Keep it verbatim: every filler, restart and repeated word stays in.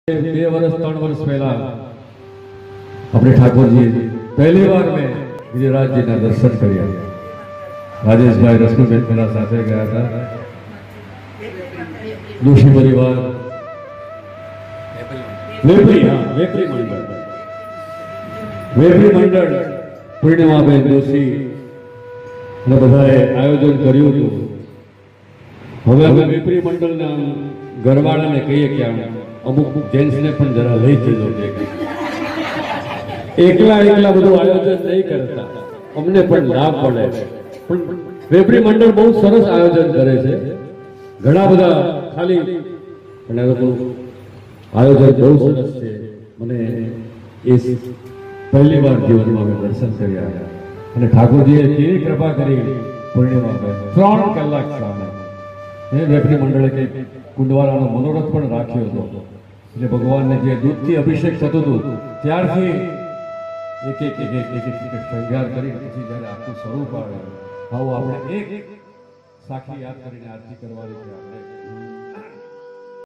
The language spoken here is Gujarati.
બે વર્ષ ત્રણ વર્ષ પહેલા આપણે ઠાકોરજી પહેલી વાર મેં ગિરિરાજજીના દર્શન કર્યા. રાજેશભાઈ રશ્મિબેન પેલા સાથે ગયા હતા. દોશી પરિવાર વેપરી હા વેપરી મંડળ વેપરી મંડળ પૂર્ણિમાબેન દોશી અને બધાએ આયોજન કર્યું હતું. હવે અમે વેપરી મંડળના ઘરવાળાને કહીએ કે અમુક જેન્ટ્સને પણ જરા લઈ જજો. એકલા એકલા બધું આયોજન નહીં કરતા, અમને પણ લાભ પડે. પણ વેપરી મંડળ બહુ સરસ આયોજન કરે છે. ઘણા બધા ખાલી પણ એ લોકો આયોજન બહુ સરસ છે. મને એ પહેલી વાર જીવનમાં મેં દર્શન કર્યા અને ઠાકોરજીએ કેવી કૃપા કરી. પૂર્ણિમામાં ત્રણ કલાક સામે વેપરી મંડળે કંઈક કુંડવાલાનો મનોરથ પણ રાખ્યો હતો. એટલે ભગવાનને જે દૂધથી અભિષેક થતો હતો ત્યારથી એક એક એક એક એક એક શૃંગાર કરી પછી જ્યારે આખું સ્વરૂપ આવે આવું આપણે એક સાખી યાદ કરીને આરતી કરવાની છે આપણે.